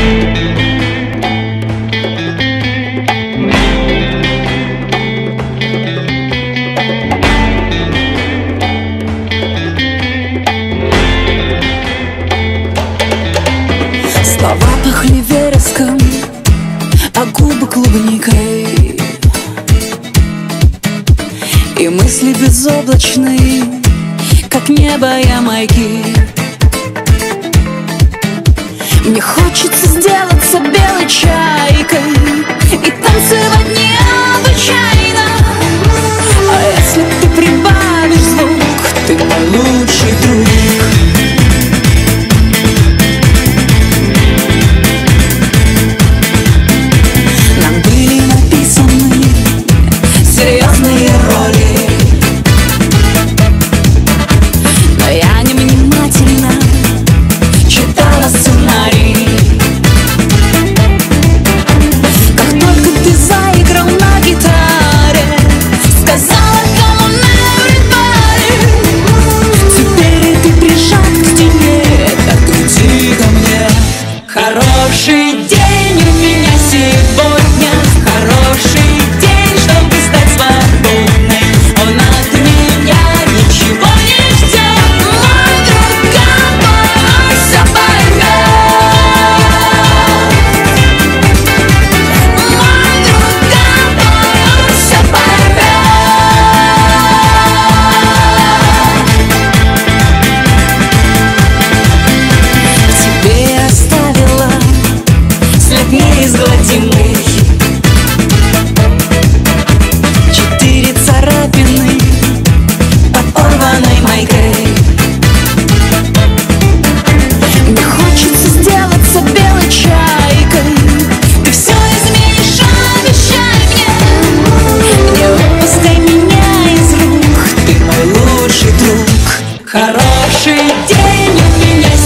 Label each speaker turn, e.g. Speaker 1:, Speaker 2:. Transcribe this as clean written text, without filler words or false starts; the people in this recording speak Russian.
Speaker 1: Слова пахли вереском, а губы клубникой, и мысли безоблачные, как небо Ямайки. Мне хочется сделаться белой чайкой и танцевать необычайно. А если ты прибавишь звук, ты мой лучший друг. Нам были написаны серьезные роли, но я невнимательно читала сценарий. Как только ты заиграл на гитаре, сказала come on everybody. Теперь ты прижат к стене, так иди ко мне. Хороший день у меня сегодня, хороший день, чтобы стать свободной. Он от меня ничего не ждет. Мой друг, тобой все поймет. Мой друг, тобой все поймет. В тебе я оставила след неизгладимый, 4 царапины под порванной майкой. Мне хочется сделаться белой чайкой. Ты все изменишь, обещай мне. Не выпускай меня из рук, ты мой лучший друг. Хороший день у меня